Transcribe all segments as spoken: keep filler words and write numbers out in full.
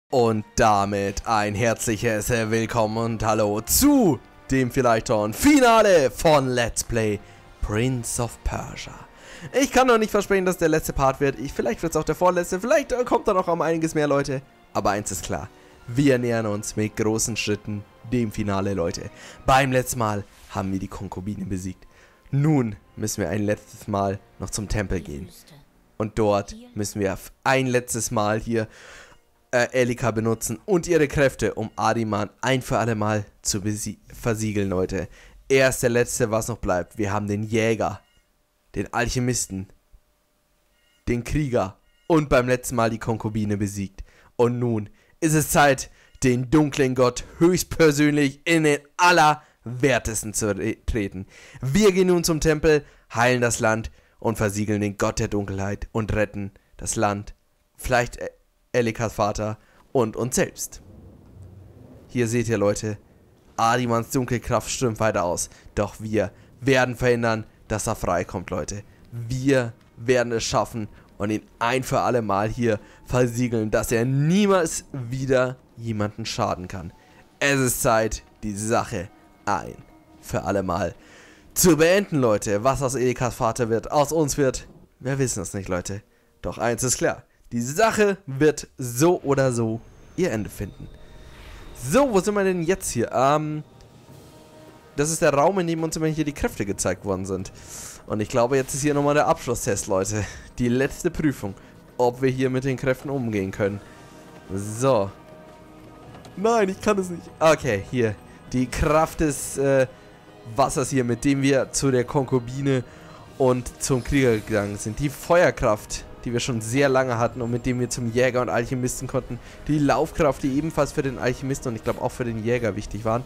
Und damit ein herzliches Willkommen und Hallo zu dem vielleicht schon Finale von Let's Play Prince of Persia. Ich kann noch nicht versprechen, dass der letzte Part wird. Ich, vielleicht wird es auch der vorletzte. Vielleicht kommt da noch um einiges mehr, Leute. Aber eins ist klar. Wir nähern uns mit großen Schritten dem Finale, Leute. Beim letzten Mal haben wir die Konkubine besiegt. Nun müssen wir ein letztes Mal noch zum Tempel gehen. Und dort müssen wir ein letztes Mal hier Äh, Elika benutzen und ihre Kräfte, um Ahriman ein für alle Mal zu versiegeln, Leute. Er ist der Letzte, was noch bleibt. Wir haben den Jäger, den Alchemisten, den Krieger und beim letzten Mal die Konkubine besiegt. Und nun ist es Zeit, den dunklen Gott höchstpersönlich in den Allerwertesten zu treten. Wir gehen nun zum Tempel, heilen das Land und versiegeln den Gott der Dunkelheit und retten das Land. Vielleicht äh, Elikas Vater und uns selbst. Hier seht ihr, Leute, Ahrimans Dunkelkraft strömt weiter aus. Doch wir werden verhindern, dass er freikommt, Leute. Wir werden es schaffen und ihn ein für alle Mal hier versiegeln, dass er niemals wieder jemanden schaden kann. Es ist Zeit, die Sache ein für alle Mal zu beenden, Leute. Was aus Elikas Vater wird, aus uns wird, wir wissen es nicht, Leute. Doch eins ist klar. Die Sache wird so oder so ihr Ende finden. So, wo sind wir denn jetzt hier? Ähm, das ist der Raum, in dem uns immer hier die Kräfte gezeigt worden sind. Und ich glaube, jetzt ist hier nochmal der Abschlusstest, Leute. Die letzte Prüfung, ob wir hier mit den Kräften umgehen können. So. Nein, ich kann es nicht. Okay, hier. Die Kraft des äh, Wassers hier, mit dem wir zu der Konkubine und zum Krieger gegangen sind. Die Feuerkraft, die wir schon sehr lange hatten und mit dem wir zum Jäger und Alchemisten konnten. Die Laufkraft, die ebenfalls für den Alchemisten und ich glaube auch für den Jäger wichtig waren.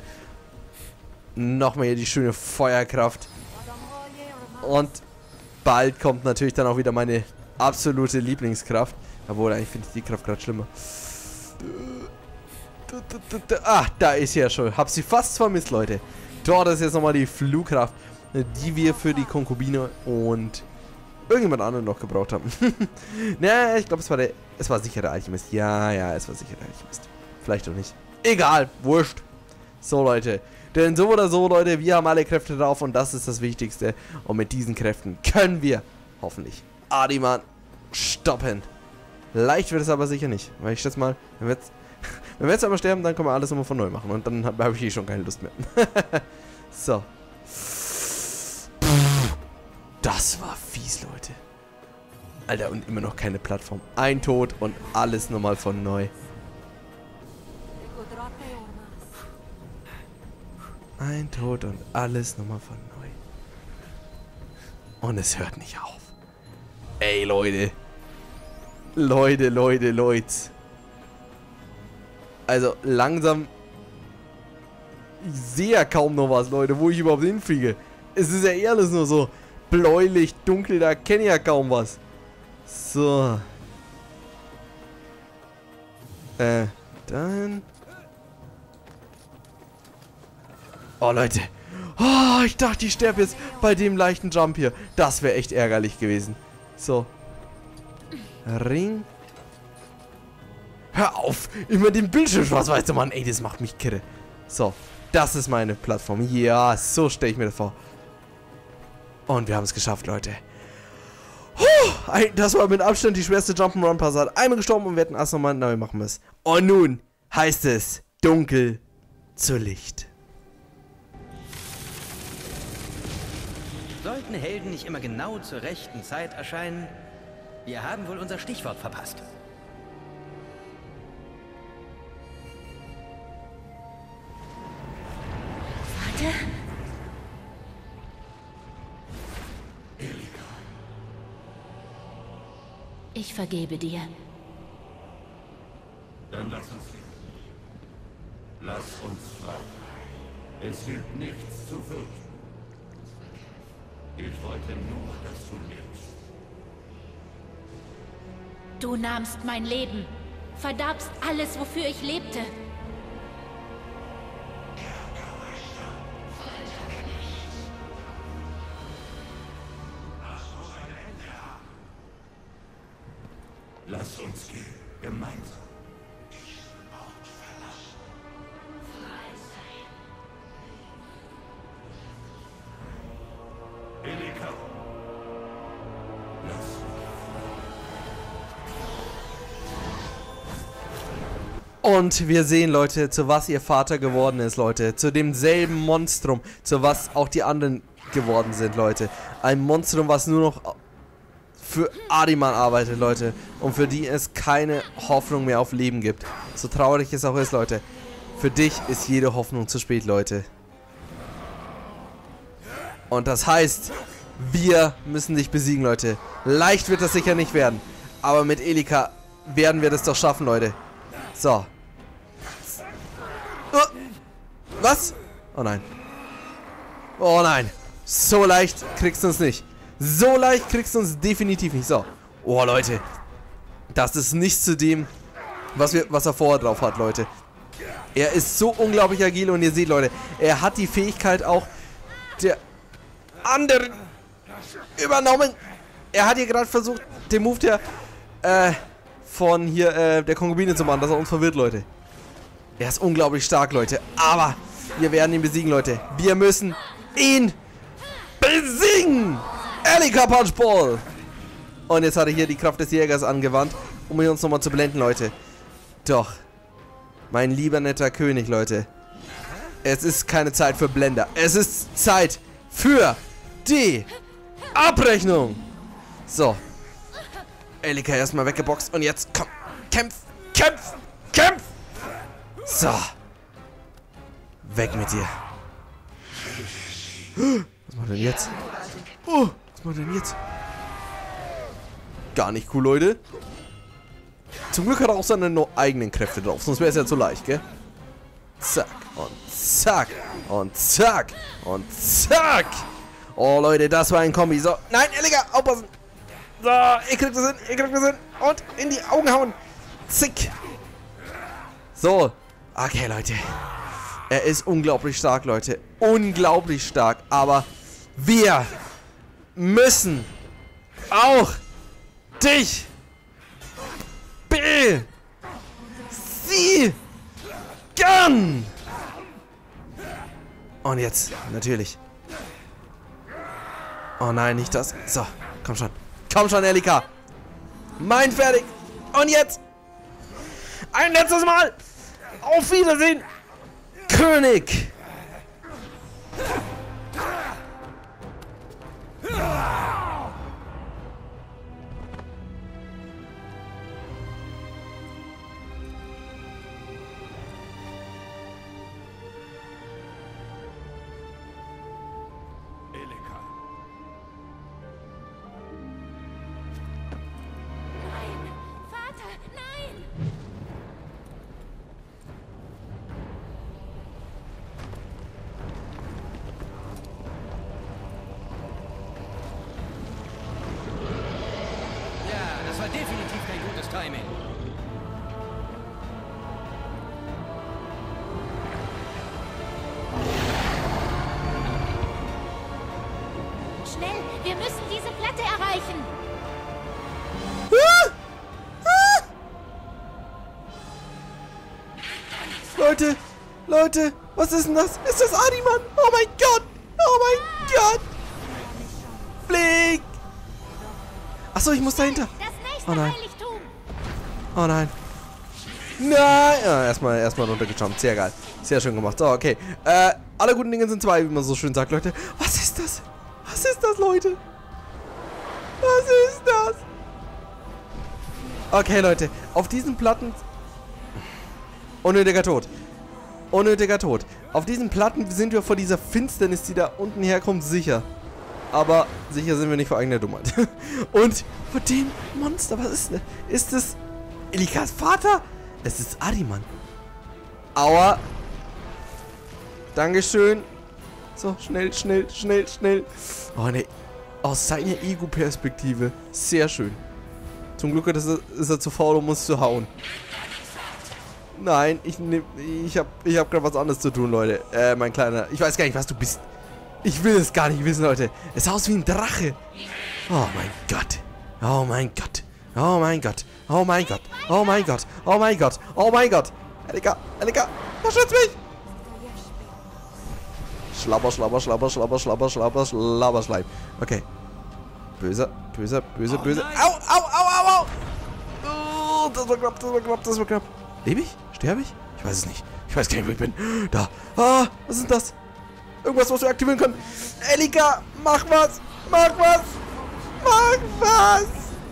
Nochmal hier die schöne Feuerkraft. Und bald kommt natürlich dann auch wieder meine absolute Lieblingskraft. Obwohl, eigentlich finde ich die Kraft gerade schlimmer. Ah, da ist ja schon. Hab sie fast vermisst, Leute. Dort ist jetzt nochmal die Flugkraft, die wir für die Konkubine und irgendjemand anderen noch gebraucht haben. Naja, ich glaube, es war der. Es war sicher der Alchemist. Ja, ja, es war sicher der Alchemist. Vielleicht auch nicht. Egal, wurscht. So, Leute. Denn so oder so, Leute, wir haben alle Kräfte drauf und das ist das Wichtigste. Und mit diesen Kräften können wir, hoffentlich, Ahriman stoppen. Leicht wird es aber sicher nicht. Weil ich schätze mal, wenn wir jetzt, wenn wir jetzt einmal sterben, dann können wir alles immer von neu machen. Und dann habe hab ich eh schon keine Lust mehr. So. Das war fies, Leute. Alter, und immer noch keine Plattform. Ein Tod und alles nochmal von neu. Ein Tod und alles nochmal von neu. Und es hört nicht auf. Ey, Leute. Leute, Leute, Leute. Also, langsam. Ich sehe ja kaum noch was, Leute, wo ich überhaupt hinfliege. Es ist ja eh alles nur so bläulich, dunkel, da kenne ich ja kaum was. So. Äh, dann. Oh, Leute. Oh, ich dachte, ich sterbe jetzt bei dem leichten Jump hier. Das wäre echt ärgerlich gewesen. So. Ring. Hör auf! Immer den Bildschirm schwarz, weißt du, Mann. Ey, das macht mich kirre. So. Das ist meine Plattform. Ja, so stelle ich mir das vor. Und wir haben es geschafft, Leute. Puh, das war mit Abstand die schwerste Jump'n'Run-Passage. Einmal gestorben und wir hätten erst nochmal neu machen müssen. Und nun heißt es dunkel zu Licht. Sollten Helden nicht immer genau zur rechten Zeit erscheinen? Wir haben wohl unser Stichwort verpasst. Warte. Ich vergebe dir. Dann lass uns gehen. Lass uns frei. Es gibt nichts zu fürchten. Ich wollte nur, dass du lebst. Du nahmst mein Leben, verderbst alles, wofür ich lebte. Lass uns gehen, gemeinsam. Und wir sehen, Leute, zu was ihr Vater geworden ist, Leute. Zu demselben Monstrum, zu was auch die anderen geworden sind, Leute. Ein Monstrum, was nur noch für Ahriman arbeitet, Leute. Und für die es keine Hoffnung mehr auf Leben gibt. So traurig es auch ist, Leute. Für dich ist jede Hoffnung zu spät, Leute. Und das heißt, wir müssen dich besiegen, Leute. Leicht wird das sicher nicht werden. Aber mit Elika werden wir das doch schaffen, Leute. So. Oh. Was? Oh nein. Oh nein. So leicht kriegst du uns nicht. So leicht kriegst du uns definitiv nicht. So. Oh, Leute. Das ist nichts zu dem, was, wir, was er vorher drauf hat, Leute. Er ist so unglaublich agil und ihr seht, Leute, er hat die Fähigkeit auch der anderen übernommen. Er hat hier gerade versucht, den Move der, äh, von hier, äh, der Konkubine zu machen, dass er uns verwirrt, Leute. Er ist unglaublich stark, Leute. Aber wir werden ihn besiegen, Leute. Wir müssen ihn besiegen. Elika Punchball. Und jetzt hat er hier die Kraft des Jägers angewandt, um uns nochmal zu blenden, Leute. Doch. Mein lieber netter König, Leute. Es ist keine Zeit für Blender. Es ist Zeit für die Abrechnung. So. Elika erstmal weggeboxt. Und jetzt, komm. Kämpf. Kämpf. Kämpf. So. Weg mit dir. Was macht er denn jetzt? Oh, was macht er denn jetzt? Gar nicht cool, Leute. Zum Glück hat er auch seine no eigenen Kräfte drauf. Sonst wäre es ja zu leicht, gell? Zack. Und zack. Und zack. Und zack. Oh, Leute, das war ein Kombi. So. Nein, Elika, aufpassen. So, ihr kriegt das hin. Ihr kriegt das hin. Und in die Augen hauen. Zick. So. Okay, Leute. Er ist unglaublich stark, Leute. Unglaublich stark. Aber wir müssen auch dich besiegen. Und jetzt, natürlich. Oh nein, nicht das. So, komm schon. Komm schon, Elika. Mein fertig. Und jetzt. Ein letztes Mal. Auf Wiedersehen, König. Definitiv kein gutes Timing. Schnell, wir müssen diese Platte erreichen. Ah! Ah! Leute, Leute, was ist denn das? Ist das Ahriman? Oh mein Gott! Oh mein Gott! Flieg! Achso, ich muss dahinter. Oh nein. Oh nein. Nein. Ja, erstmal, erstmal runtergejumpt. Sehr geil. Sehr schön gemacht. So, okay. Äh, alle guten Dinge sind zwei, wie man so schön sagt, Leute. Was ist das? Was ist das, Leute? Was ist das? Okay, Leute. Auf diesen Platten... Unnötiger Tod. Unnötiger Tod. Auf diesen Platten sind wir vor dieser Finsternis, die da unten herkommt, sicher. Aber sicher sind wir nicht vor eigener Dummheit. Und vor dem Monster, was ist das? Ist es Elikas Vater? Es ist Ahriman. Aua. Dankeschön. So, schnell, schnell, schnell, schnell. Oh, ne. Aus seiner Ego-Perspektive. Sehr schön. Zum Glück ist er, ist er zu faul, um uns zu hauen. Nein, ich nehm, ich hab, ich hab gerade was anderes zu tun, Leute. Äh, mein Kleiner. Ich weiß gar nicht, was du bist. Ich will es gar nicht wissen, Leute. Es sah aus wie ein Drache. Oh mein Gott. Oh mein Gott. Oh mein Gott. Oh mein Gott. Oh mein Gott. Oh mein Gott. Oh mein Gott. Elika, Elika, beschütz mich. Schlabber, schlabber, schlabber, schlabber, schlabber, schlabber, schlabber, Schleim. Okay. Böser, böser, böse, böse. Au, au, au, au, au. Oh, das war knapp, das war knapp, das war knapp. Lebe ich? Sterbe ich? Ich weiß es nicht. Ich weiß gar nicht, wo ich bin. Da. Ah, was ist das? Irgendwas, was wir aktivieren können. Elika, mach was! Mach was! Mach was!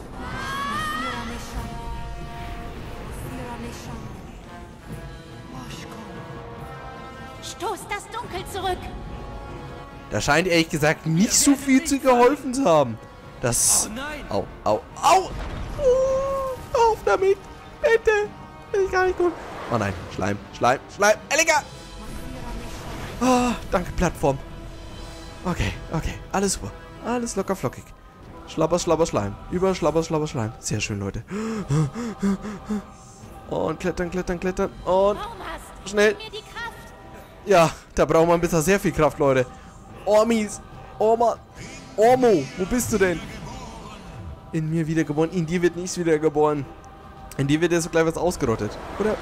Stoß das Dunkel zurück! Da scheint ehrlich gesagt nicht so viel zu geholfen zu haben. Das... Oh nein! Au, au, au! Uh, auf damit! Bitte! Das ist gar nicht gut. Oh nein, Schleim, Schleim, Schleim! Elika! Ah, danke, Plattform. Okay, okay, alles super. Alles locker flockig. Schlapper, schlapper, Schleim. Über Schlapper, schlapper, Schleim. Sehr schön, Leute. Und klettern, klettern, klettern. Und schnell. Mir die Kraft. Ja, da braucht man bisher sehr viel Kraft, Leute. Ormis. Orma. Ormo, wo bist du denn? In mir wiedergeboren. In dir wird nichts wiedergeboren. In dir wird jetzt gleich was ausgerottet. Oder?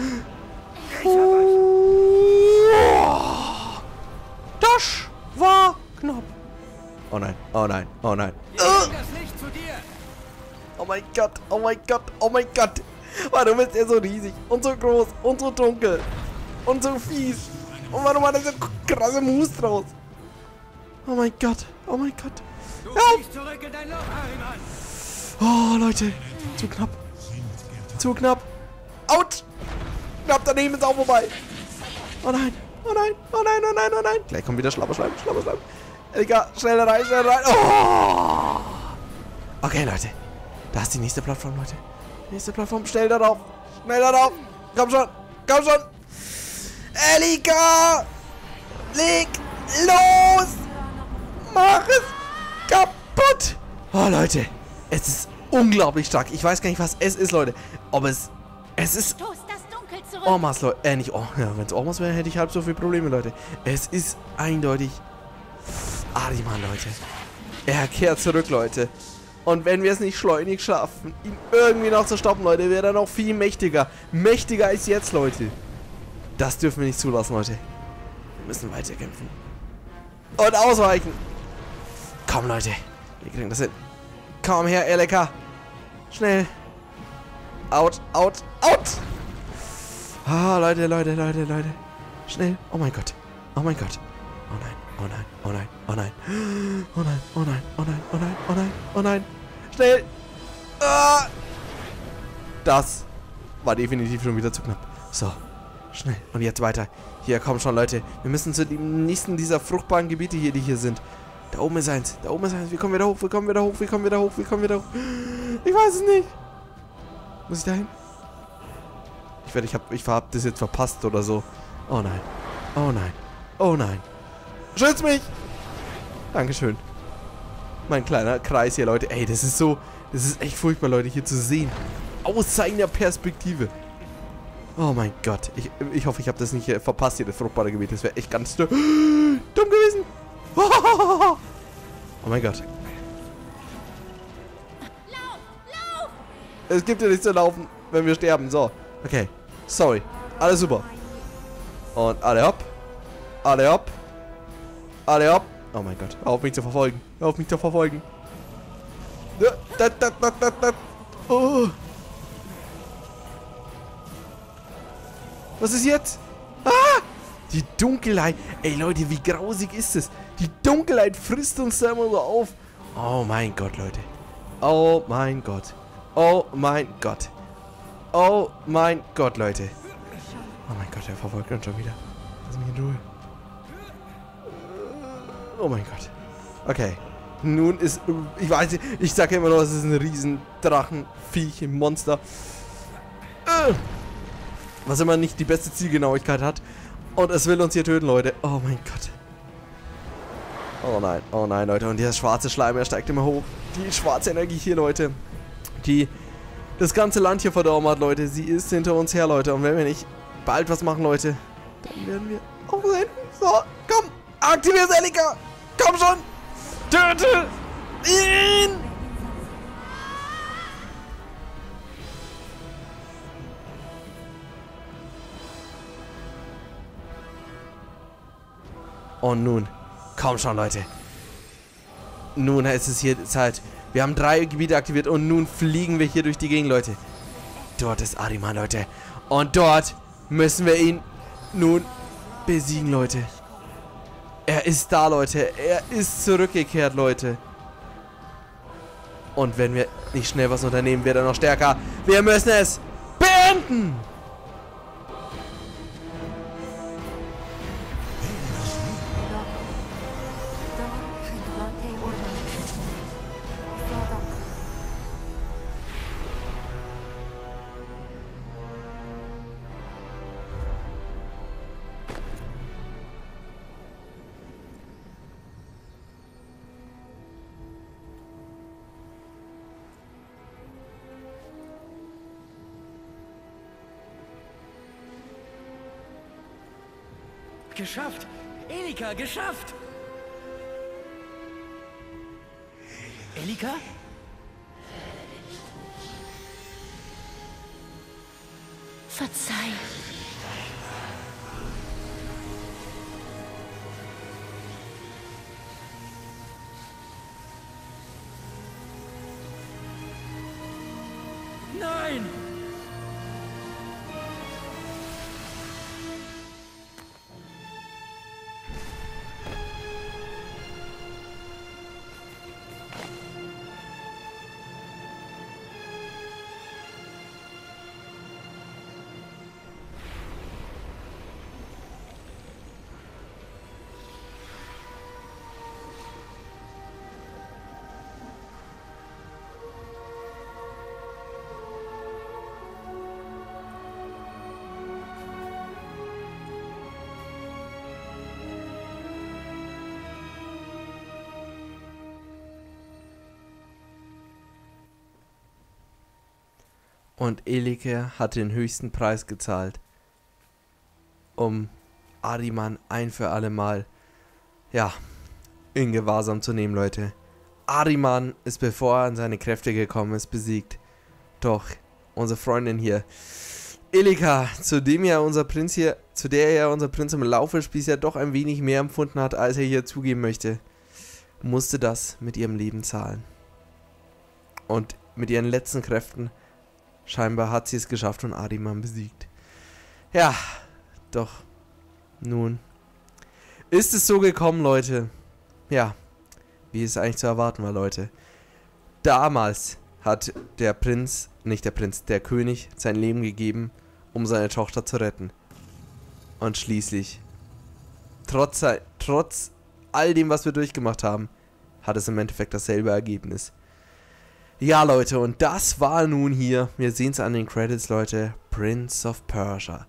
Das war knapp. Oh nein, oh nein, oh nein. Das Licht zu dir. Oh mein Gott, oh mein Gott, oh mein Gott. Warum ist er so riesig und so groß und so dunkel und so fies? Und warum hat er so krasse Mus draus? Oh mein Gott, oh mein Gott. Du Help! fliegst zurück in dein Loch, Ahriman. Oh Leute, zu knapp. Zu knapp. Out! Knapp daneben ist auch vorbei. Oh nein, oh nein, oh nein, oh nein, oh nein. Gleich kommt wieder Schlapperschleim, Schlapperschleim. Egal, schnell rein, schnell rein. Oh! Okay, Leute. Da ist die nächste Plattform, Leute. Nächste Plattform, schnell darauf. Schnell darauf. Komm schon, komm schon. Elika! Leg los! Mach es kaputt! Oh, Leute. Es ist unglaublich stark. Ich weiß gar nicht, was es ist, Leute. Aber es... Es ist... Stoß das Dunkel zurück! Ormas, Leute. Äh, nicht Ormas. Ja, wenn es Ormas wäre, hätte ich halb so viele Probleme, Leute. Es ist eindeutig... Ahriman, Leute. Er kehrt zurück, Leute. Und wenn wir es nicht schleunig schaffen, ihn irgendwie noch zu stoppen, Leute, wäre er noch viel mächtiger. Mächtiger als jetzt, Leute. Das dürfen wir nicht zulassen, Leute. Wir müssen weiterkämpfen. Und ausweichen. Komm, Leute. Wir kriegen das hin. Komm her, Elika. Schnell. Out, out, out. Ah, Leute, Leute, Leute, Leute. Schnell. Oh mein Gott. Oh mein Gott. Oh nein. Oh nein, oh nein, oh nein. Oh nein, oh nein, oh nein, oh nein, oh nein, oh nein. Schnell. Ah. Das war definitiv schon wieder zu knapp. So, schnell. Und jetzt weiter. Hier, komm schon, Leute. Wir müssen zu dem nächsten dieser fruchtbaren Gebiete hier, die hier sind. Da oben ist eins. Da oben ist eins. Wie kommen wir da hoch? Wie kommen wir da hoch? Wie kommen wir da hoch? Wie kommen wir da hoch? Ich weiß es nicht. Muss ich da hin? Ich werde, ich hab, ich hab das jetzt verpasst oder so. Oh nein. Oh nein. Oh nein. Schütz mich! Dankeschön. Mein kleiner Kreis hier, Leute. Ey, das ist so... Das ist echt furchtbar, Leute, hier zu sehen. Aus seiner Perspektive. Oh mein Gott. Ich, ich hoffe, ich habe das nicht äh, verpasst hier, das fruchtbare Gebiet. Das wäre echt ganz dumm gewesen. Oh mein Gott. Lauf! Lauf! Es gibt ja nichts zu laufen, wenn wir sterben. So. Okay. Sorry. Alles super. Und alle hopp. Alle hopp. Alle hopp. Oh mein Gott. Hör auf mich zu verfolgen. Hör auf mich zu verfolgen. Da, da, da, da, da. Oh. Was ist jetzt? Ah! Die Dunkelheit. Ey Leute, wie grausig ist es? Die Dunkelheit frisst uns da immer so auf. Oh mein Gott, Leute. Oh mein Gott. Oh mein Gott. Oh mein Gott, Leute. Oh mein Gott, er verfolgt uns schon wieder. Lass mich in Ruhe. Oh mein Gott. Okay. Nun ist... Ich weiß nicht, ich sage immer noch, es ist ein riesen Drachenviech, ein Monster. Was immer nicht die beste Zielgenauigkeit hat. Und es will uns hier töten, Leute. Oh mein Gott. Oh nein, oh nein, Leute. Und der schwarze Schleim, er steigt immer hoch. Die schwarze Energie hier, Leute. Die das ganze Land hier verdorben hat, Leute. Sie ist hinter uns her, Leute. Und wenn wir nicht bald was machen, Leute, dann werden wir auch sehen. So, komm. Aktivier Elika. Komm schon. Töte ihn. Und nun, komm schon, Leute. Nun ist es hier Zeit. Wir haben drei Gebiete aktiviert und nun fliegen wir hier durch die Gegend, Leute. Dort ist Ahriman, Leute. Und dort müssen wir ihn nun besiegen, Leute. Er ist da, Leute. Er ist zurückgekehrt, Leute. Und wenn wir nicht schnell was unternehmen, wird er noch stärker. Wir müssen es beenden! Geschafft! Elika, geschafft! Elika? Verzeih. Nein! Und Elike hat den höchsten Preis gezahlt, um Ahriman ein für alle Mal, ja, in Gewahrsam zu nehmen, Leute. Ahriman ist, bevor er an seine Kräfte gekommen ist, besiegt. Doch unsere Freundin hier, Elika, zu dem ja unser Prinz hier, zu der ja unser Prinz im Laufe des Spiels ja doch ein wenig mehr empfunden hat, als er hier zugeben möchte, musste das mit ihrem Leben zahlen. Und mit ihren letzten Kräften scheinbar hat sie es geschafft und Ahriman besiegt. Ja, doch nun ist es so gekommen, Leute. Ja, wie es eigentlich zu erwarten war, Leute. Damals hat der Prinz, nicht der Prinz, der König sein Leben gegeben, um seine Tochter zu retten. Und schließlich, trotz, trotz all dem, was wir durchgemacht haben, hat es im Endeffekt dasselbe Ergebnis. Ja, Leute, und das war nun hier, wir sehen es an den Credits, Leute, Prince of Persia.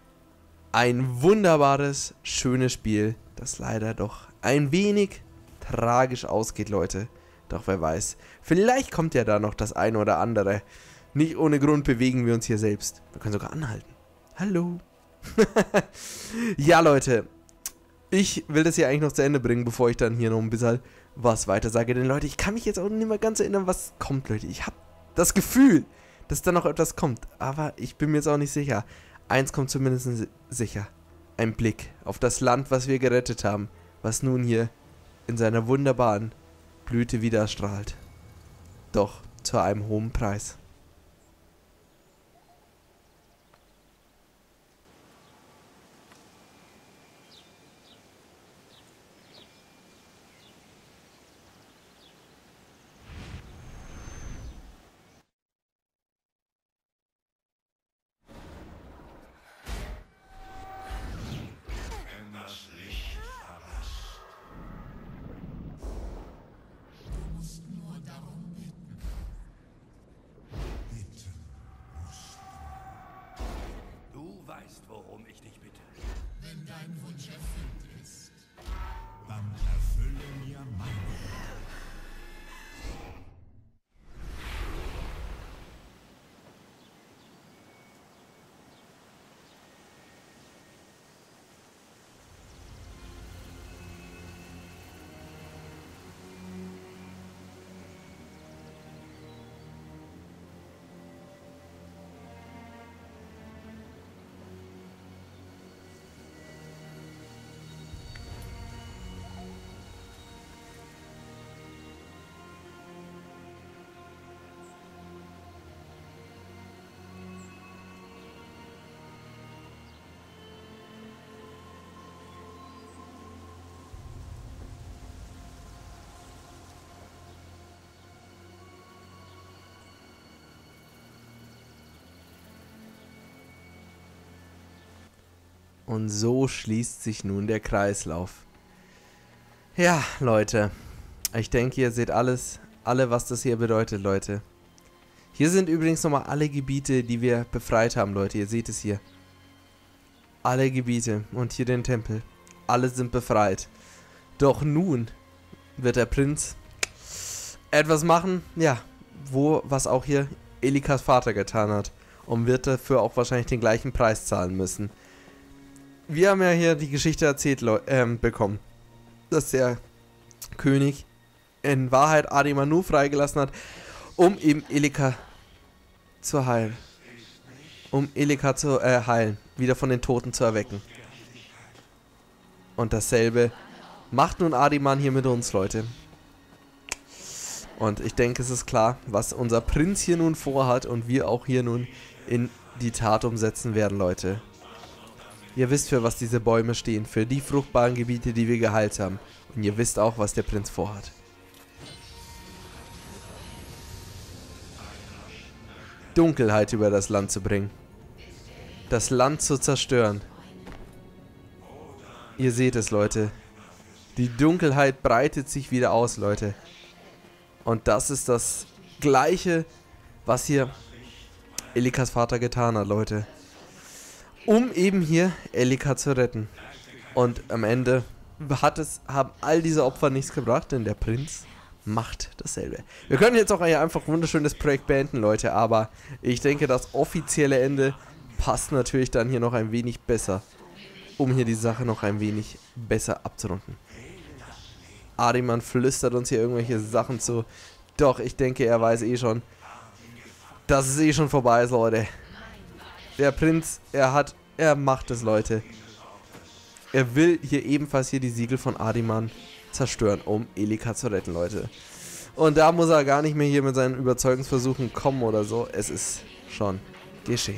Ein wunderbares, schönes Spiel, das leider doch ein wenig tragisch ausgeht, Leute. Doch wer weiß, vielleicht kommt ja da noch das eine oder andere. Nicht ohne Grund bewegen wir uns hier selbst. Wir können sogar anhalten. Hallo. Ja, Leute, ich will das hier eigentlich noch zu Ende bringen, bevor ich dann hier noch ein bisschen was weiter sage. Denn Leute, ich kann mich jetzt auch nicht mehr ganz erinnern, was kommt, Leute. Ich habe das Gefühl, dass da noch etwas kommt. Aber ich bin mir jetzt auch nicht sicher. Eins kommt zumindest sicher. Ein Blick auf das Land, was wir gerettet haben. Was nun hier in seiner wunderbaren Blüte wieder strahlt. Doch zu einem hohen Preis. Und so schließt sich nun der Kreislauf. Ja, Leute. Ich denke, ihr seht alles, alle, was das hier bedeutet, Leute. Hier sind übrigens nochmal alle Gebiete, die wir befreit haben, Leute. Ihr seht es hier. Alle Gebiete. Und hier den Tempel. Alle sind befreit. Doch nun wird der Prinz etwas machen, ja, wo, was auch hier Elikas Vater getan hat. Und wird dafür auch wahrscheinlich den gleichen Preis zahlen müssen. Wir haben ja hier die Geschichte erzählt ähm, bekommen, dass der König in Wahrheit Ahriman nur freigelassen hat, um eben Elika zu heilen. Um Elika zu äh, heilen, wieder von den Toten zu erwecken. Und dasselbe macht nun Ahriman hier mit uns, Leute. Und ich denke, es ist klar, was unser Prinz hier nun vorhat und wir auch hier nun in die Tat umsetzen werden, Leute. Ihr wisst, für was diese Bäume stehen, für die fruchtbaren Gebiete, die wir geheilt haben. Und ihr wisst auch, was der Prinz vorhat. Dunkelheit über das Land zu bringen. Das Land zu zerstören. Ihr seht es, Leute. Die Dunkelheit breitet sich wieder aus, Leute. Und das ist das Gleiche, was hier Elikas Vater getan hat, Leute. Um eben hier Elika zu retten. Und am Ende hat es, haben all diese Opfer nichts gebracht, denn der Prinz macht dasselbe. Wir können jetzt auch hier einfach wunderschönes Projekt beenden, Leute, aber ich denke, das offizielle Ende passt natürlich dann hier noch ein wenig besser, um hier die Sache noch ein wenig besser abzurunden. Ahriman flüstert uns hier irgendwelche Sachen zu, doch ich denke, er weiß eh schon, dass es eh schon vorbei ist, Leute. Der Prinz, er hat, er macht es, Leute. Er will hier ebenfalls hier die Siegel von Ahriman zerstören, um Elika zu retten, Leute. Und da muss er gar nicht mehr hier mit seinen Überzeugungsversuchen kommen oder so. Es ist schon geschehen.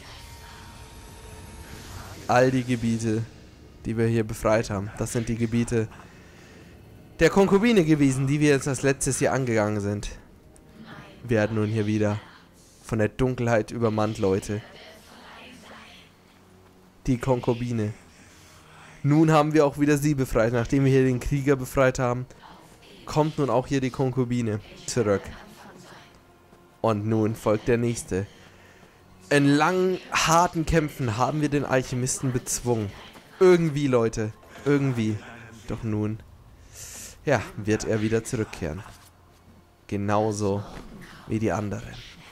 All die Gebiete, die wir hier befreit haben, das sind die Gebiete der Konkubine gewesen, die wir jetzt als letztes hier angegangen sind. Werden nun hier wieder von der Dunkelheit übermannt, Leute. Die Konkubine. Nun haben wir auch wieder sie befreit. Nachdem wir hier den Krieger befreit haben, kommt nun auch hier die Konkubine zurück. Und nun folgt der nächste. In langen, harten Kämpfen haben wir den Alchemisten bezwungen. Irgendwie, Leute. Irgendwie. Doch nun, ja, wird er wieder zurückkehren. Genauso wie die anderen.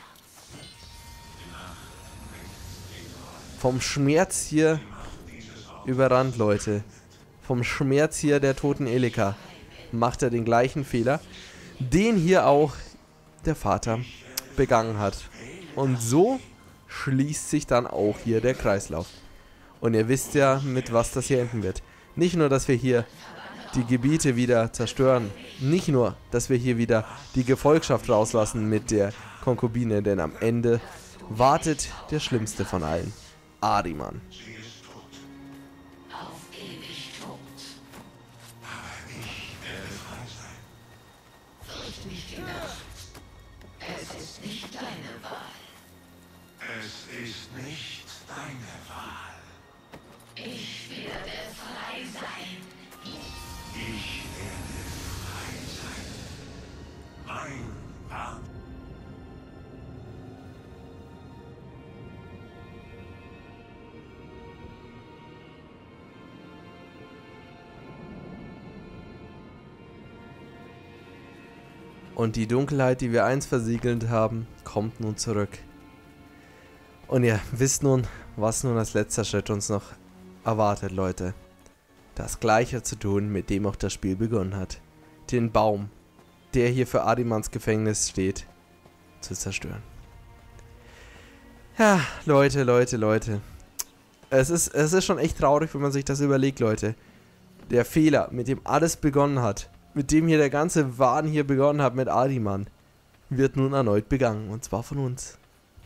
Vom Schmerz hier überrannt, Leute. Vom Schmerz hier der toten Elika macht er den gleichen Fehler, den hier auch der Vater begangen hat. Und so schließt sich dann auch hier der Kreislauf. Und ihr wisst ja, mit was das hier enden wird. Nicht nur, dass wir hier die Gebiete wieder zerstören, nicht nur, dass wir hier wieder die Gefolgschaft rauslassen mit der Konkubine, denn am Ende wartet der schlimmste von allen. Ahriman. Es ist nicht deine Wahl. Es ist nicht deine Wahl. Ich werde frei sein. Ich werde frei sein. Mein Plan. Und die Dunkelheit, die wir einst versiegelt haben, kommt nun zurück. Und ihr wisst nun, was nun als letzter Schritt uns noch erwartet, Leute. Das Gleiche zu tun, mit dem auch das Spiel begonnen hat. Den Baum, der hier für Ahrimans Gefängnis steht, zu zerstören. Ja, Leute, Leute, Leute. Es ist, es ist schon echt traurig, wenn man sich das überlegt, Leute. Der Fehler, mit dem alles begonnen hat, mit dem hier der ganze Wahn hier begonnen hat mit Ahriman, wird nun erneut begangen. Und zwar von uns.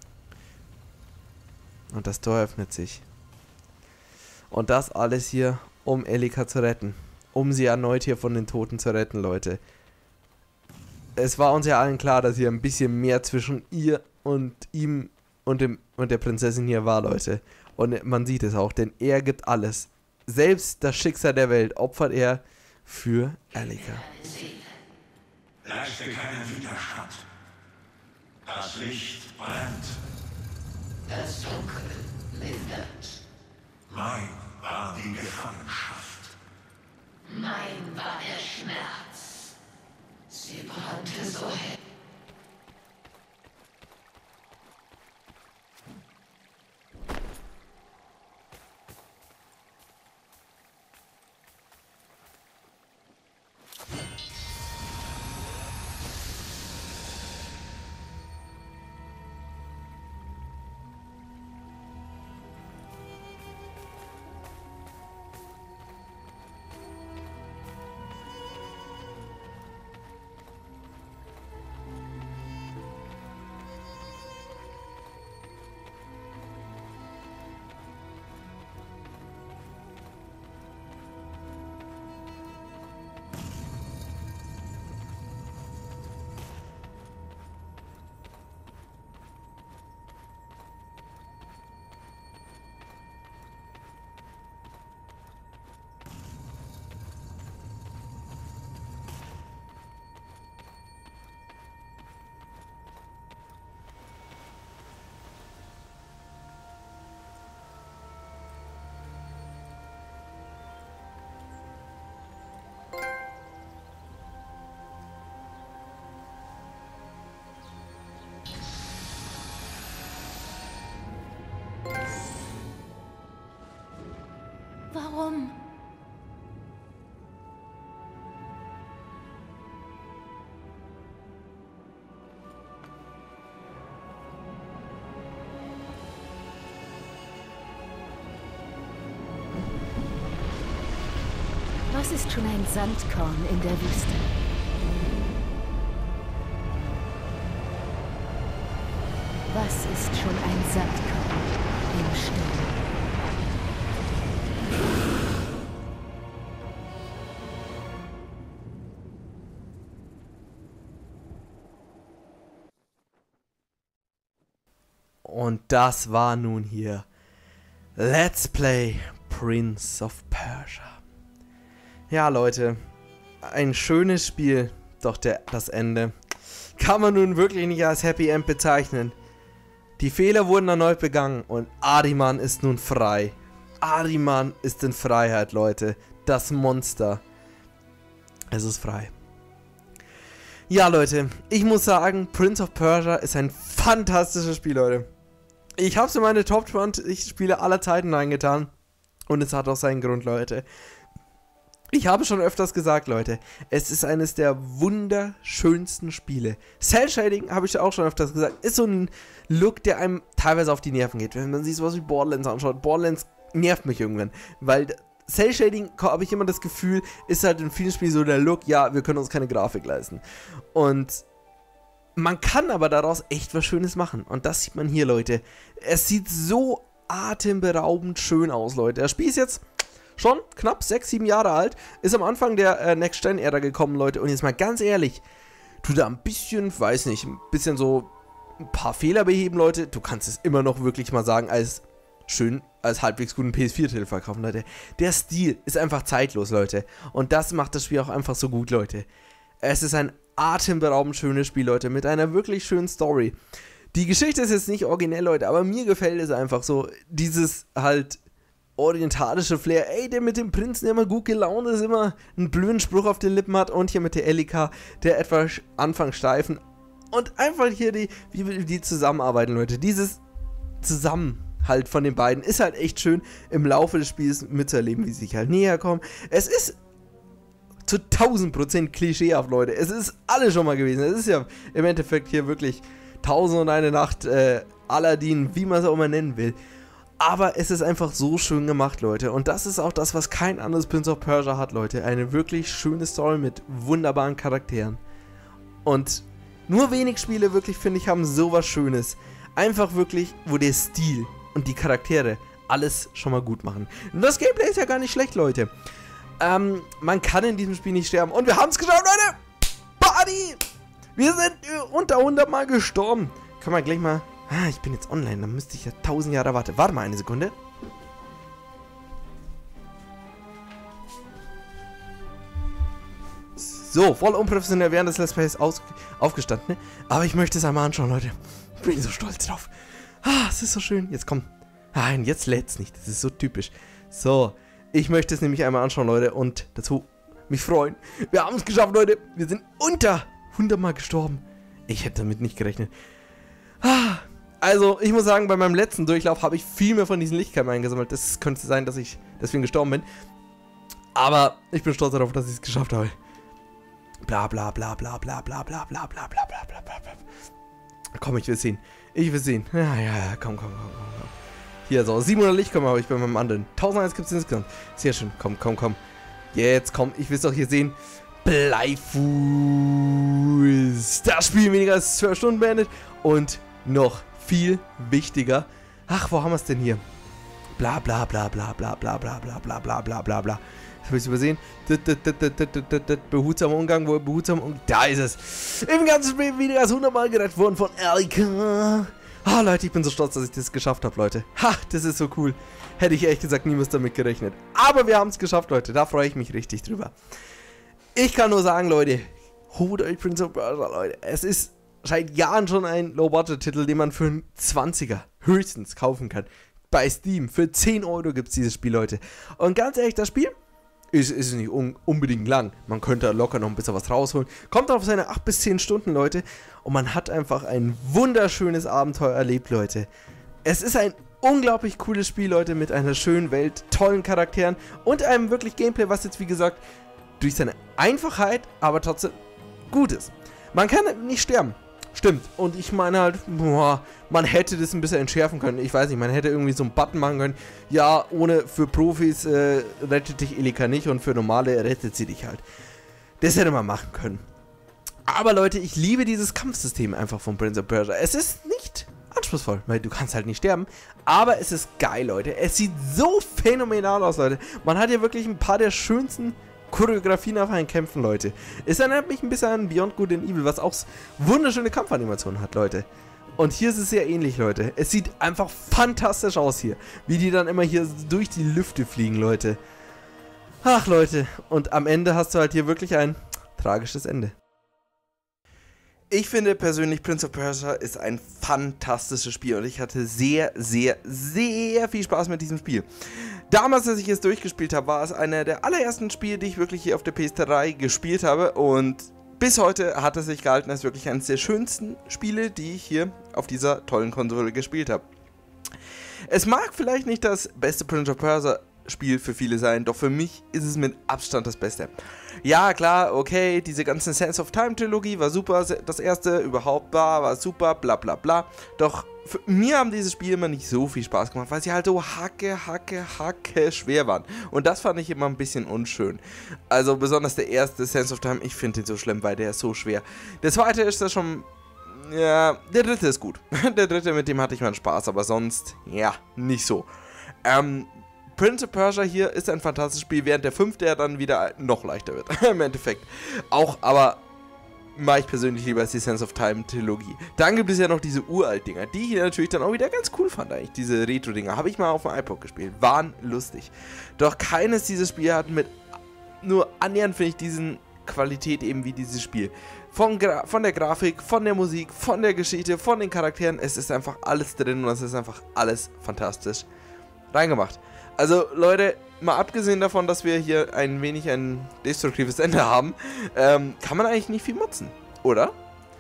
Und das Tor öffnet sich. Und das alles hier, um Elika zu retten. Um sie erneut hier von den Toten zu retten, Leute. Es war uns ja allen klar, dass hier ein bisschen mehr zwischen ihr und ihm und, dem, und der Prinzessin hier war, Leute. Und man sieht es auch, denn er gibt alles. Selbst das Schicksal der Welt opfert er für Elika. Leiste keinen Widerstand. Das Licht brennt. Das Dunkel lindert. Mein war die Gefangenschaft. Mein war der Schmerz. Sie brannte so hell. Warum? Was ist schon ein Sandkorn in der Wüste? Was ist schon ein Sandkorn im Sturm? Und das war nun hier Let's Play Prince of Persia. Ja, Leute, ein schönes Spiel, doch der, das Ende kann man nun wirklich nicht als Happy End bezeichnen. Die Fehler wurden erneut begangen und Ahriman ist nun frei. Ahriman ist in Freiheit, Leute. Das Monster. Es ist frei. Ja, Leute, ich muss sagen, Prince of Persia ist ein fantastisches Spiel, Leute. Ich habe es in meine Top zwanzig Spiele aller Zeiten reingetan. Und es hat auch seinen Grund, Leute. Ich habe schon öfters gesagt, Leute, es ist eines der wunderschönsten Spiele. Cell-Shading, habe ich auch schon öfters gesagt, ist so ein Look, der einem teilweise auf die Nerven geht. Wenn man sich sowas wie Borderlands anschaut, Borderlands nervt mich irgendwann. Weil Cell-Shading, habe ich immer das Gefühl, ist halt in vielen Spielen so der Look, ja, wir können uns keine Grafik leisten. Und man kann aber daraus echt was Schönes machen. Und das sieht man hier, Leute. Es sieht so atemberaubend schön aus, Leute. Das Spiel ist jetzt schon knapp sechs, sieben Jahre alt. Ist am Anfang der äh, Next-Gen-Ära gekommen, Leute. Und jetzt mal ganz ehrlich, tu da ein bisschen, weiß nicht, ein bisschen so ein paar Fehler beheben, Leute. Du kannst es immer noch wirklich mal sagen, als schön, als halbwegs guten P S vier Titel verkaufen, Leute. Der Stil ist einfach zeitlos, Leute. Und das macht das Spiel auch einfach so gut, Leute. Es ist ein atemberaubend schönes Spiel, Leute, mit einer wirklich schönen Story. Die Geschichte ist jetzt nicht originell, Leute, aber mir gefällt es einfach so, dieses halt orientalische Flair, ey, der mit dem Prinzen, der immer gut gelaunt ist, immer einen blöden Spruch auf den Lippen hat und hier mit der Elika, der etwas anfangs steifen und einfach hier die, wie die zusammenarbeiten, Leute, dieses Zusammenhalt von den beiden ist halt echt schön im Laufe des Spiels mitzuerleben, wie sie sich halt näher kommen. Es ist zu tausend Prozent klischeehaft, Leute. Es ist alles schon mal gewesen. Es ist ja im Endeffekt hier wirklich Tausend und eine Nacht, äh, Aladdin, wie man es auch immer nennen will. Aber es ist einfach so schön gemacht, Leute. Und das ist auch das, was kein anderes Prince of Persia hat, Leute. Eine wirklich schöne Story mit wunderbaren Charakteren. Und nur wenig Spiele, wirklich, finde ich, haben sowas Schönes. Einfach wirklich, wo der Stil und die Charaktere alles schon mal gut machen. Und das Gameplay ist ja gar nicht schlecht, Leute. Ähm, man kann in diesem Spiel nicht sterben. Und wir haben es geschafft, Leute! Party! Wir sind unter hundert Mal gestorben. Kann man gleich mal... Ah, ich bin jetzt online. Dann müsste ich ja tausend Jahre warten. Warte mal eine Sekunde. so voll unprofessionell während des Let's Plays aus aufgestanden. Ne? Aber ich möchte es einmal anschauen, Leute. Ich bin so stolz drauf. Ah, es ist so schön. Jetzt komm. Nein, jetzt lädt's nicht. Das ist so typisch. So, ich möchte es nämlich einmal anschauen, Leute. Und dazu mich freuen. Wir haben es geschafft, Leute. Wir sind unter hundert Mal gestorben. Ich hätte damit nicht gerechnet. Ah, also, ich muss sagen, bei meinem letzten Durchlauf habe ich viel mehr von diesen Lichtkeimen eingesammelt. Das könnte sein, dass ich deswegen gestorben bin. Aber ich bin stolz darauf, dass ich es geschafft habe. Bla bla bla bla bla bla bla bla bla bla bla bla bla bla. Komm, ich will sehen. Ich will sehen. Ja, ja, ja, komm, komm, komm, komm. Hier, so, siebenhundert Lichtkeimen habe ich bei meinem anderen. tausendeins gibt es insgesamt. Sehr schön. Komm, komm, komm. Jetzt, komm, ich will es doch hier sehen. Bleifuß. Das Spiel weniger als zwölf Stunden beendet. Und noch viel wichtiger. Ach, wo haben wir es denn hier? Bla bla bla bla bla bla bla bla bla bla bla bla bla. Habe ich es übersehen? Behutsamer Umgang, wo behutsamer Umgang. Da ist es. Im ganzen Spiel weniger als hundert Mal gerettet worden von Erika. Ah, Leute, ich bin so stolz, dass ich das geschafft habe, Leute. Ha, das ist so cool. Hätte ich ehrlich gesagt niemals damit gerechnet. Aber wir haben es geschafft, Leute. Da freue ich mich richtig drüber. Ich kann nur sagen, Leute, holt euch Prince of Persia, Leute. Es ist seit Jahren schon ein Low-Budget-Titel, den man für einen zwanziger höchstens kaufen kann. Bei Steam. Für zehn Euro gibt es dieses Spiel, Leute. Und ganz ehrlich, das Spiel ist, ist nicht un unbedingt lang. Man könnte locker noch ein bisschen was rausholen. Kommt auf seine acht bis zehn Stunden, Leute. Und man hat einfach ein wunderschönes Abenteuer erlebt, Leute. Es ist ein unglaublich cooles Spiel, Leute, mit einer schönen Welt, tollen Charakteren und einem wirklich Gameplay, was jetzt, wie gesagt, durch seine Einfachheit, aber trotzdem gut ist. Man kann nicht sterben. Stimmt. Und ich meine halt, boah, man hätte das ein bisschen entschärfen können. Ich weiß nicht, man hätte irgendwie so einen Button machen können. Ja, ohne für Profis äh, rettet dich Elika nicht und für normale rettet sie dich halt. Das hätte man machen können. Aber Leute, ich liebe dieses Kampfsystem einfach von Prince of Persia. Es ist nicht anspruchsvoll, weil du kannst halt nicht sterben. Aber es ist geil, Leute. Es sieht so phänomenal aus, Leute. Man hat hier wirklich ein paar der schönsten Choreografien auf einen Kämpfen, Leute. Es erinnert mich ein bisschen an Beyond Good and Evil, was auch wunderschöne Kampfanimationen hat, Leute. Und hier ist es sehr ähnlich, Leute. Es sieht einfach fantastisch aus hier. Wie die dann immer hier durch die Lüfte fliegen, Leute. Ach, Leute. Und am Ende hast du halt hier wirklich ein tragisches Ende. Ich finde persönlich, Prince of Persia ist ein fantastisches Spiel und ich hatte sehr, sehr, sehr viel Spaß mit diesem Spiel. Damals, als ich es durchgespielt habe, war es einer der allerersten Spiele, die ich wirklich hier auf der P S drei gespielt habe und bis heute hat es sich gehalten als wirklich eines der schönsten Spiele, die ich hier auf dieser tollen Konsole gespielt habe. Es mag vielleicht nicht das beste Prince of Persia Spiel für viele sein, doch für mich ist es mit Abstand das Beste. Ja, klar, okay, diese ganze Sands of Time Trilogie war super, das erste überhaupt war, war super, bla bla bla. Doch für mir haben diese Spiele immer nicht so viel Spaß gemacht, weil sie halt so hacke, hacke, hacke schwer waren. Und das fand ich immer ein bisschen unschön. Also besonders der erste, Sands of Time, ich finde den so schlimm, weil der ist so schwer. Der zweite ist das schon, ja, der dritte ist gut. Der dritte, mit dem hatte ich mal Spaß, aber sonst, ja, nicht so. Ähm, Prince of Persia hier ist ein fantastisches Spiel, während der fünfte ja dann wieder noch leichter wird, im Endeffekt. Auch, aber mag ich persönlich lieber als die Sands of Time Trilogie. Dann gibt es ja noch diese Uralt-Dinger, die ich natürlich dann auch wieder ganz cool fand eigentlich, diese Retro-Dinger. Habe ich mal auf dem iPod gespielt, waren lustig. Doch keines dieser Spiele hat mit nur annähernd, finde ich, diesen Qualität eben wie dieses Spiel. Von, Gra von der Grafik, von der Musik, von der Geschichte, von den Charakteren, es ist einfach alles drin und es ist einfach alles fantastisch reingemacht. Also Leute, mal abgesehen davon, dass wir hier ein wenig ein destruktives Ende haben, ähm, kann man eigentlich nicht viel motzen, oder?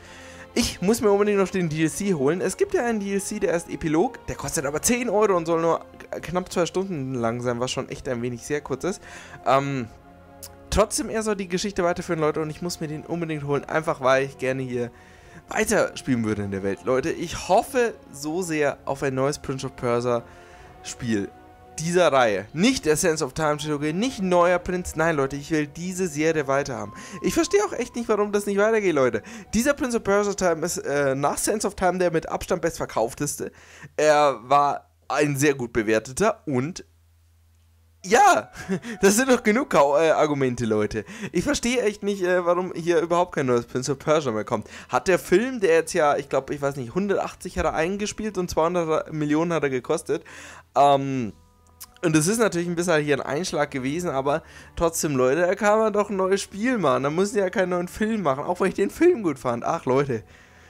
Ich muss mir unbedingt noch den D L C holen. Es gibt ja einen D L C, der ist Epilog, der kostet aber zehn Euro und soll nur knapp zwei Stunden lang sein, was schon echt ein wenig sehr kurz ist. Ähm, trotzdem, er soll die Geschichte weiterführen, Leute, und ich muss mir den unbedingt holen, einfach weil ich gerne hier weiterspielen würde in der Welt. Leute, ich hoffe so sehr auf ein neues Prince of Persia Spiel dieser Reihe. Nicht der Sands of Time Trilogie, nicht ein neuer Prinz. Nein, Leute, ich will diese Serie weiter haben. Ich verstehe auch echt nicht, warum das nicht weitergeht, Leute. Dieser Prince of Persia Time ist äh, nach Sands of Time der mit Abstand bestverkaufteste. Er war ein sehr gut bewerteter und ja, das sind doch genug äh, Argumente, Leute. Ich verstehe echt nicht, äh, warum hier überhaupt kein neues Prince of Persia mehr kommt. Hat der Film, der jetzt ja, ich glaube, ich weiß nicht, hundertachtzig hat er eingespielt und zweihundert Millionen hat er gekostet, ähm, Und das ist natürlich ein bisschen hier ein Einschlag gewesen, aber trotzdem, Leute, da kann man doch ein neues Spiel machen. Da müssen ja keinen neuen Film machen, auch wenn ich den Film gut fand. Ach, Leute.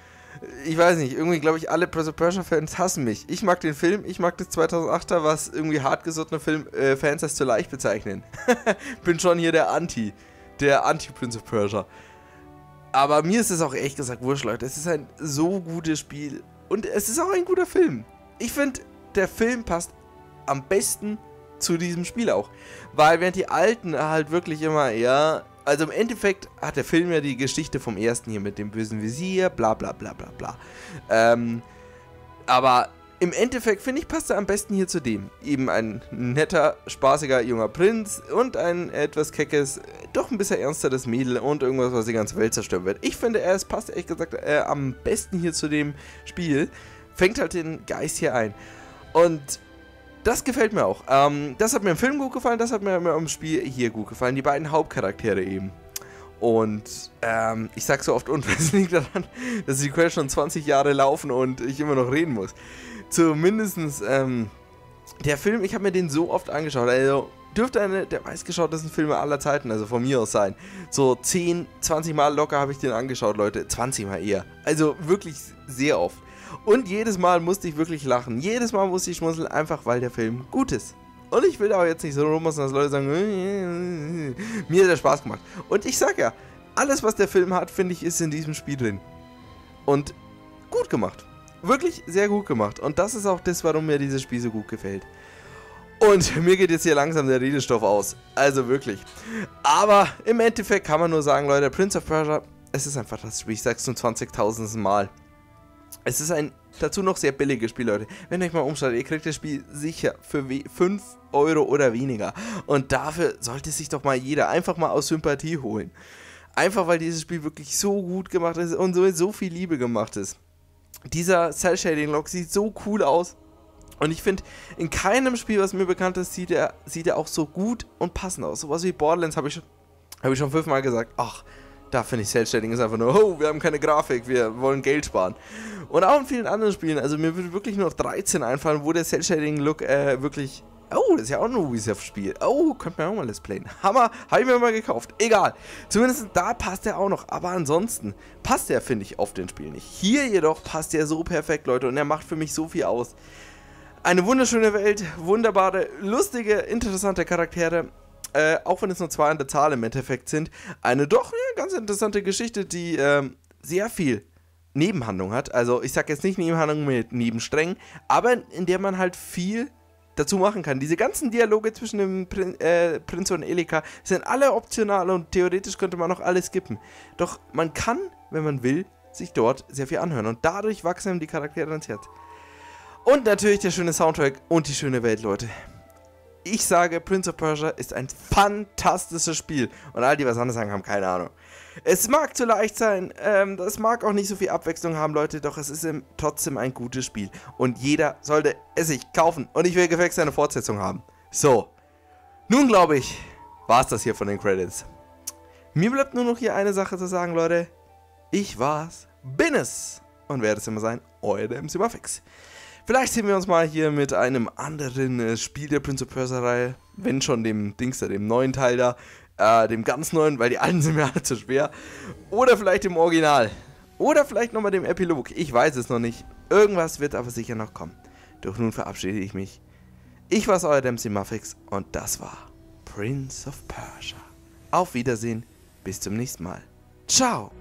Ich weiß nicht, irgendwie glaube ich, alle Prince of Persia-Fans hassen mich. Ich mag den Film, ich mag das zweitausendachter, was irgendwie hartgesottene Film, äh, Fans als zu leicht bezeichnen. Bin schon hier der Anti, der Anti-Prince of Persia. Aber mir ist es auch ehrlich gesagt wurscht, Leute. Es ist ein so gutes Spiel und es ist auch ein guter Film. Ich finde, der Film passt am besten zu diesem Spiel auch. Weil während die Alten halt wirklich immer, ja, also im Endeffekt hat der Film ja die Geschichte vom ersten hier mit dem bösen Visier, bla bla bla bla bla. Ähm, aber im Endeffekt, finde ich, passt er am besten hier zu dem. Eben ein netter, spaßiger junger Prinz und ein etwas keckes, doch ein bisschen ernsteres Mädel und irgendwas, was die ganze Welt zerstören wird. Ich finde, es passt ehrlich gesagt äh, am besten hier zu dem Spiel. Fängt halt den Geist hier ein. Und das gefällt mir auch. Ähm, das hat mir im Film gut gefallen, das hat mir im Spiel hier gut gefallen. Die beiden Hauptcharaktere eben. Und ähm, ich sag so oft, und es liegt daran, dass die Quest schon zwanzig Jahre laufen und ich immer noch reden muss. Zumindestens, ähm, der Film, ich habe mir den so oft angeschaut, also dürfte einer der meistgeschautesten Filme aller Zeiten, also von mir aus sein. So zehn, zwanzig Mal locker habe ich den angeschaut, Leute, zwanzig Mal eher. Also wirklich sehr oft. Und jedes Mal musste ich wirklich lachen. Jedes Mal musste ich schmunzeln, einfach weil der Film gut ist. Und ich will aber jetzt nicht so rummachen, dass Leute sagen, äh, mir hat der Spaß gemacht. Und ich sag ja, alles was der Film hat, finde ich, ist in diesem Spiel drin. Und gut gemacht. Wirklich sehr gut gemacht. Und das ist auch das, warum mir dieses Spiel so gut gefällt. Und mir geht jetzt hier langsam der Redestoff aus. Also wirklich. Aber im Endeffekt kann man nur sagen, Leute, Prince of Persia, es ist einfach das Spiel. Ich sag's zum zwanzigtausendsten Mal. Es ist ein dazu noch sehr billiges Spiel, Leute. Wenn ihr euch mal umschaut, ihr kriegt das Spiel sicher für fünf Euro oder weniger. Und dafür sollte sich doch mal jeder einfach mal aus Sympathie holen. Einfach weil dieses Spiel wirklich so gut gemacht ist und so mit so viel Liebe gemacht ist. Dieser Cell-Shading-Look sieht so cool aus. Und ich finde, in keinem Spiel, was mir bekannt ist, sieht er, sieht er auch so gut und passend aus. Sowas wie Borderlands habe ich, schon, hab ich schon fünfmal gesagt. Ach, da finde ich Cell-Shading ist einfach nur, oh, wir haben keine Grafik, wir wollen Geld sparen. Und auch in vielen anderen Spielen, also mir würde wirklich nur noch dreizehn einfallen, wo der Cell-Shading-Look äh, wirklich... Oh, das ist ja auch ein Ubisoft-Spiel. Oh, könnte man auch mal Let's Playen. Hammer, habe ich mir mal gekauft. Egal. Zumindest da passt er auch noch. Aber ansonsten passt er, finde ich, auf den Spiel nicht. Hier jedoch passt er so perfekt, Leute. Und er macht für mich so viel aus. Eine wunderschöne Welt, wunderbare, lustige, interessante Charaktere. Äh, auch wenn es nur zwei an der Zahl im Endeffekt sind. Eine doch ja, ganz interessante Geschichte, die ähm, sehr viel Nebenhandlung hat. Also ich sage jetzt nicht Nebenhandlung mit Nebensträngen, aber in der man halt viel dazu machen kann. Diese ganzen Dialoge zwischen dem Prin äh, Prinz und Elika sind alle optional und theoretisch könnte man noch alles skippen. Doch man kann, wenn man will, sich dort sehr viel anhören und dadurch wachsen ihm die Charaktere ins Herz. Und natürlich der schöne Soundtrack und die schöne Welt, Leute. Ich sage, Prince of Persia ist ein fantastisches Spiel. Und all die was anderes sagen, haben keine Ahnung. Es mag zu leicht sein, ähm, es mag auch nicht so viel Abwechslung haben, Leute, doch es ist im, trotzdem ein gutes Spiel. Und jeder sollte es sich kaufen. Und ich will gefälligst eine Fortsetzung haben. So, nun glaube ich, war es das hier von den Credits. Mir bleibt nur noch hier eine Sache zu sagen, Leute. Ich war's, bin es und werde es immer sein, euer D M C Muffix. Vielleicht sehen wir uns mal hier mit einem anderen äh, Spiel der Prince of Persia-Reihe, wenn schon dem Dings da, dem neuen Teil da, äh, dem ganz neuen, weil die alten sind mir alle zu schwer. Oder vielleicht dem Original. Oder vielleicht nochmal dem Epilog, ich weiß es noch nicht. Irgendwas wird aber sicher noch kommen. Doch nun verabschiede ich mich. Ich war's, euer D M C Muffix und das war Prince of Persia. Auf Wiedersehen, bis zum nächsten Mal. Ciao!